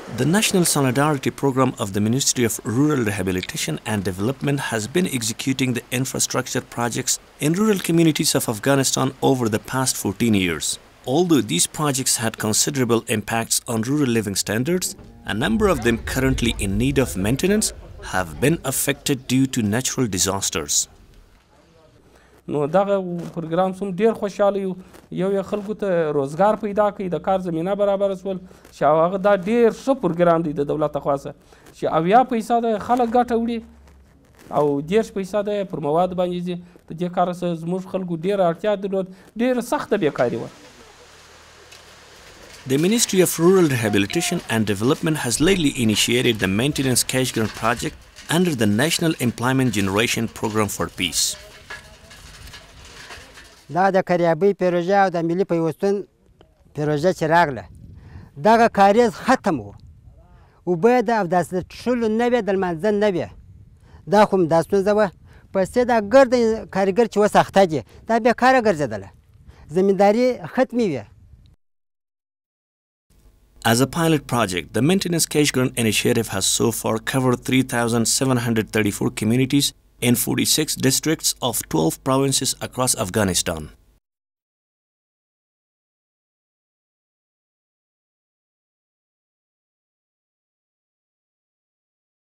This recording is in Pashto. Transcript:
The National Solidarity Program of the Ministry of Rural Rehabilitation and Development has been executing the infrastructure projects in rural communities of Afghanistan over the past 14 years. Although these projects had considerable impacts on rural living standards, a number of them currently in need of maintenance have been affected due to natural disasters. نو دغه پروګرام سم ډیر خوشاله یو خلکو ته روزګار پیدا کړي د کار زمینه برابر شول چې هغه دا ډیر ښه پروګرام دی د دولت خواصه چې اویا پیسې د خلک ګټه وړي او 10 پیسې د پر مواد باندې دي د دې کار سره زموږ خلکو ډیر اړتیا درلود ډیر سخت بیکاری و. The Ministry of Rural Rehabilitation and Development has lately initiated the Maintenance Cash Grant project under the National Employment Generation Program for Peace. دا د کریابۍ پروژه او د ملي پیوستون پروژه چې راغله دغه کاریز ختم و اوبه د اوداسه څښلو نه وې د لمانځه نه وې دا خو همدا ستونزه وه پسې دا ګرد کارګر چې وساخته دي دا بېکاره ګرځېدله زمینداري ختمې وې. As a pilot project, the Maintenance Cash Grant initiative has so far covered 3,734 communities in 46 districts of 12 provinces across Afghanistan.